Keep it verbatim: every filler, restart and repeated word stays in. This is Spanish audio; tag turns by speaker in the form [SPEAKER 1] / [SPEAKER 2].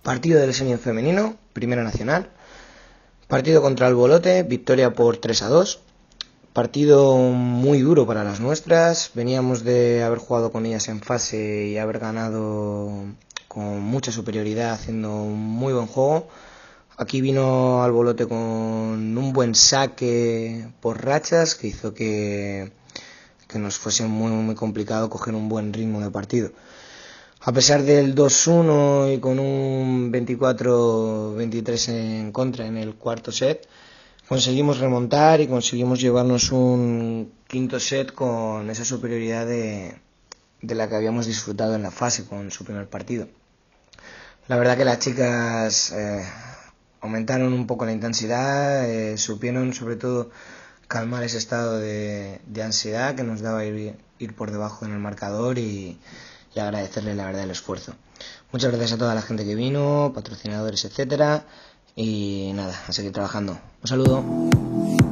[SPEAKER 1] Partido del Senior femenino, Primera Nacional. Partido contra el Bolote, victoria por tres a dos. Partido muy duro para las nuestras. Veníamos de haber jugado con ellas en fase y haber ganado con mucha superioridad, haciendo un muy buen juego. Aquí vino al Bolote con un buen saque por rachas que hizo que, que nos fuese muy, muy complicado coger un buen ritmo de partido. A pesar del dos uno y con un veinticuatro veintitrés en contra en el cuarto set, conseguimos remontar y conseguimos llevarnos un quinto set con esa superioridad de, de la que habíamos disfrutado en la fase con su primer partido. La verdad que las chicas eh, aumentaron un poco la intensidad, eh, supieron sobre todo calmar ese estado de, de ansiedad que nos daba ir, ir por debajo en el marcador y, y agradecerle la verdad el esfuerzo. Muchas gracias a toda la gente que vino, patrocinadores, etcétera. Y nada, a seguir trabajando. Un saludo.